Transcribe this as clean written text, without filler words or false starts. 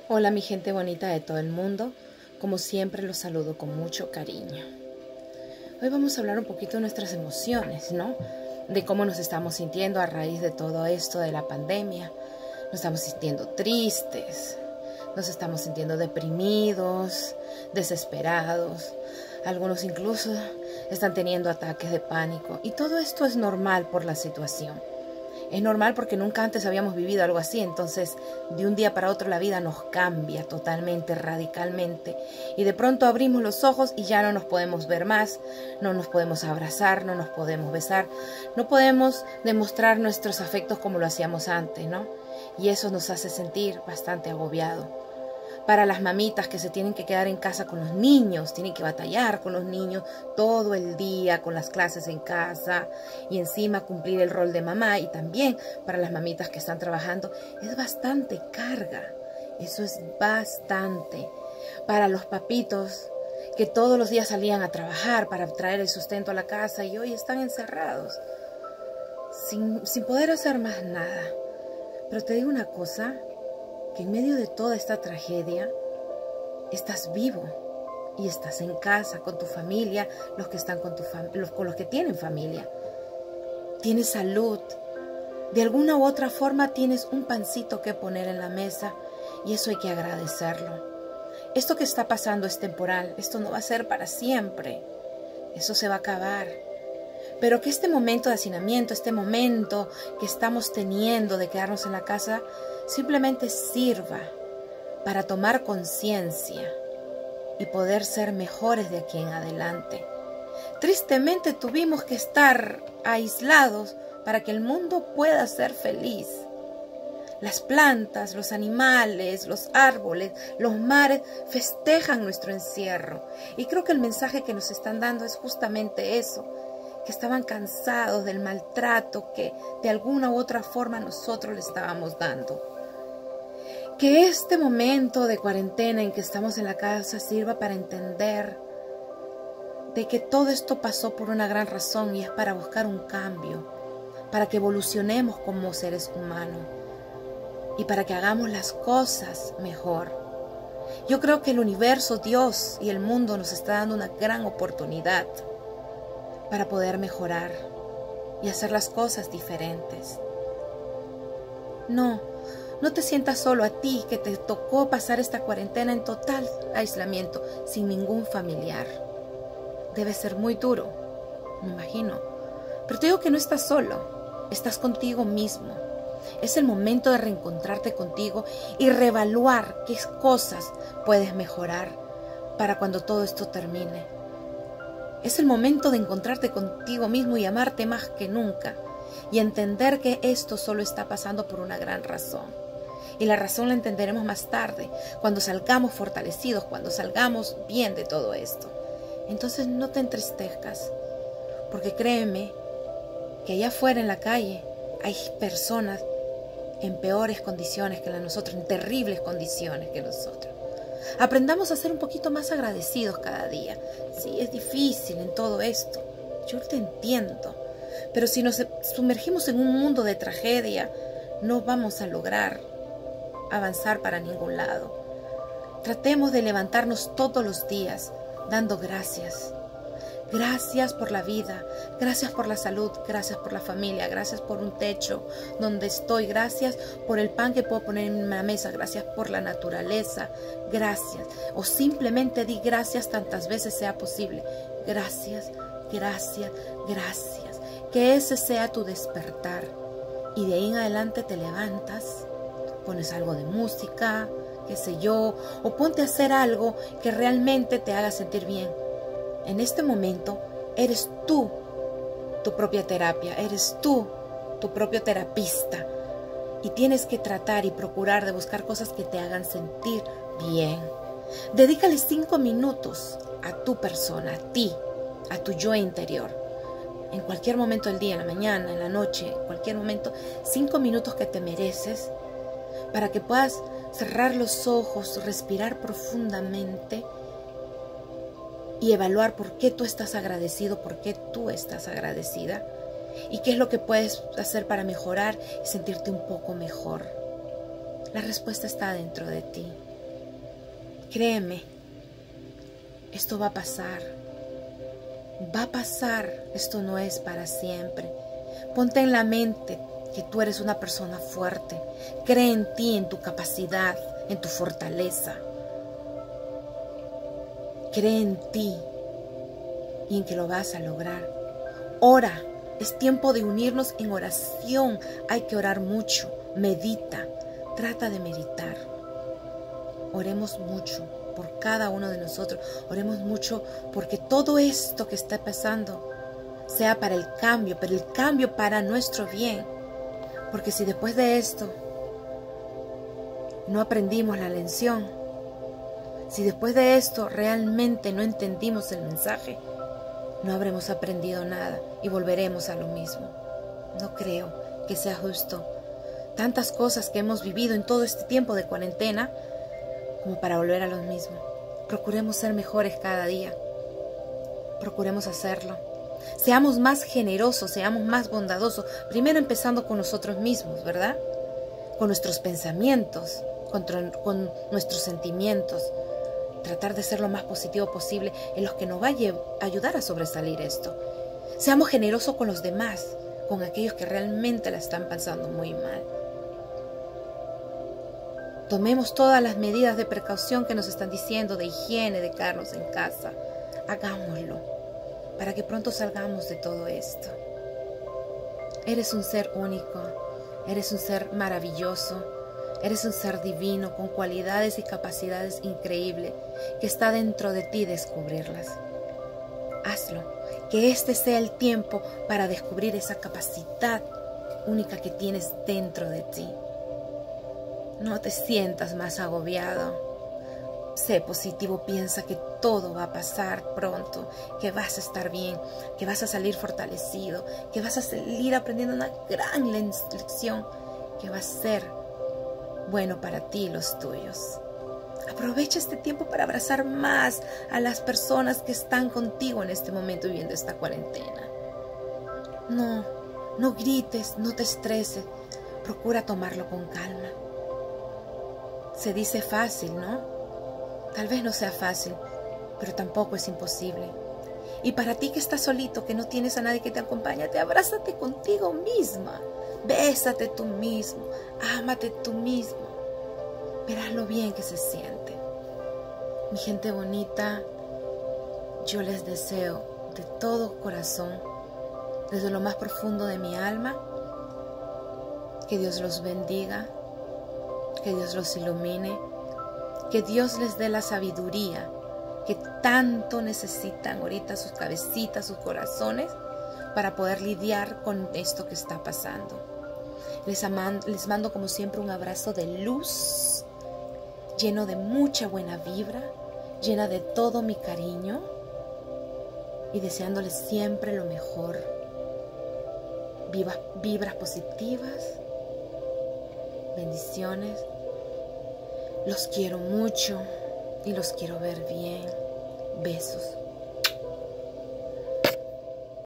Hola mi gente bonita de todo el mundo, como siempre los saludo con mucho cariño. Hoy vamos a hablar un poquito de nuestras emociones, ¿no? De cómo nos estamos sintiendo a raíz de todo esto de la pandemia. Nos estamos sintiendo tristes, nos estamos sintiendo deprimidos, desesperados. Algunos incluso están teniendo ataques de pánico y todo esto es normal por la situación. Es normal porque nunca antes habíamos vivido algo así, entonces de un día para otro la vida nos cambia totalmente, radicalmente. Y de pronto abrimos los ojos y ya no nos podemos ver más, no nos podemos abrazar, no nos podemos besar, no podemos demostrar nuestros afectos como lo hacíamos antes, ¿no? Y eso nos hace sentir bastante agobiados. Para las mamitas que se tienen que quedar en casa con los niños, tienen que batallar con los niños todo el día, con las clases en casa y encima cumplir el rol de mamá. Y también para las mamitas que están trabajando, es bastante carga, eso es bastante. Para los papitos que todos los días salían a trabajar para traer el sustento a la casa y hoy están encerrados, sin poder hacer más nada. Pero te digo una cosa, que en medio de toda esta tragedia estás vivo y estás en casa con tu familia, los que están con los que tienen familia. Tienes salud. De alguna u otra forma tienes un pancito que poner en la mesa y eso hay que agradecerlo. Esto que está pasando es temporal, esto no va a ser para siempre. Eso se va a acabar. Pero que este momento de hacinamiento, este momento que estamos teniendo de quedarnos en la casa, simplemente sirva para tomar conciencia y poder ser mejores de aquí en adelante. Tristemente tuvimos que estar aislados para que el mundo pueda ser feliz. Las plantas, los animales, los árboles, los mares festejan nuestro encierro. Y creo que el mensaje que nos están dando es justamente eso, que estaban cansados del maltrato que de alguna u otra forma nosotros le estábamos dando. Que este momento de cuarentena en que estamos en la casa sirva para entender de que todo esto pasó por una gran razón y es para buscar un cambio, para que evolucionemos como seres humanos y para que hagamos las cosas mejor. Yo creo que el universo, Dios y el mundo nos está dando una gran oportunidad para poder mejorar y hacer las cosas diferentes. No te sientas solo a ti que te tocó pasar esta cuarentena en total aislamiento, sin ningún familiar. Debe ser muy duro, me imagino. Pero te digo que no estás solo, estás contigo mismo. Es el momento de reencontrarte contigo y reevaluar qué cosas puedes mejorar para cuando todo esto termine. Es el momento de encontrarte contigo mismo y amarte más que nunca y entender que esto solo está pasando por una gran razón. Y la razón la entenderemos más tarde, cuando salgamos fortalecidos, cuando salgamos bien de todo esto. Entonces no te entristezcas, porque créeme que allá afuera en la calle hay personas en peores condiciones que nosotros, en terribles condiciones que nosotros. Aprendamos a ser un poquito más agradecidos cada día. Sí, es difícil en todo esto, yo te entiendo, pero si nos sumergimos en un mundo de tragedia, no vamos a lograr avanzar para ningún lado. Tratemos de levantarnos todos los días dando gracias. Gracias por la vida, gracias por la salud, gracias por la familia, gracias por un techo donde estoy, gracias por el pan que puedo poner en la mesa, gracias por la naturaleza, gracias. O simplemente di gracias tantas veces sea posible. Gracias, gracias, gracias. Que ese sea tu despertar. Y de ahí en adelante te levantas, pones algo de música, qué sé yo, o ponte a hacer algo que realmente te haga sentir bien. En este momento eres tú tu propia terapia, eres tú tu propio terapista y tienes que tratar y procurar de buscar cosas que te hagan sentir bien. Dedícale 5 minutos a tu persona, a ti, a tu yo interior. En cualquier momento del día, en la mañana, en la noche, en cualquier momento, 5 minutos que te mereces para que puedas cerrar los ojos, respirar profundamente y evaluar por qué tú estás agradecido, por qué tú estás agradecida y qué es lo que puedes hacer para mejorar y sentirte un poco mejor. La respuesta está dentro de ti. créeme, esto va a pasar. Va a pasar, esto no es para siempre. Ponte en la mente que tú eres una persona fuerte. Cree en ti, en tu capacidad, en tu fortaleza. Cree en ti y en que lo vas a lograr. Ora, es tiempo de unirnos en oración. Hay que orar mucho. Medita, trata de meditar. Oremos mucho por cada uno de nosotros. Oremos mucho porque todo esto que está pasando sea para el cambio, pero el cambio para nuestro bien. Porque si después de esto no aprendimos la lección, si después de esto realmente no entendimos el mensaje, no habremos aprendido nada y volveremos a lo mismo. No creo que sea justo tantas cosas que hemos vivido en todo este tiempo de cuarentena como para volver a lo mismo. Procuremos ser mejores cada día. Procuremos hacerlo. Seamos más generosos, seamos más bondadosos. Primero empezando con nosotros mismos, ¿verdad? Con nuestros pensamientos, con nuestros sentimientos. Tratar de ser lo más positivo posible en los que nos va a ayudar a sobresalir esto. Seamos generosos con los demás, con aquellos que realmente la están pasando muy mal. Tomemos todas las medidas de precaución que nos están diciendo, de higiene, de quedarnos en casa. Hagámoslo, para que pronto salgamos de todo esto. Eres un ser único, eres un ser maravilloso, eres un ser divino con cualidades y capacidades increíbles que está dentro de ti descubrirlas. Hazlo, que este sea el tiempo para descubrir esa capacidad única que tienes dentro de ti. No te sientas más agobiado. Sé positivo, piensa que todo va a pasar pronto, que vas a estar bien, que vas a salir fortalecido, que vas a salir aprendiendo una gran lección que va a ser bueno para ti y los tuyos. Aprovecha este tiempo para abrazar más a las personas que están contigo en este momento viviendo esta cuarentena. No grites, no te estreses, procura tomarlo con calma. Se dice fácil, ¿no? Tal vez no sea fácil, pero tampoco es imposible. Y para ti que estás solito, que no tienes a nadie que te acompañe, abrázate contigo misma. Bésate tú mismo, ámate tú mismo. Verás lo bien que se siente. Mi gente bonita, yo les deseo de todo corazón, desde lo más profundo de mi alma, que Dios los bendiga, que Dios los ilumine, que Dios les dé la sabiduría que tanto necesitan ahorita sus cabecitas, sus corazones, para poder lidiar con esto que está pasando. Les mando como siempre un abrazo de luz, lleno de mucha buena vibra, llena de todo mi cariño y deseándoles siempre lo mejor. Vibras positivas, bendiciones. Los quiero mucho y los quiero ver bien. Besos.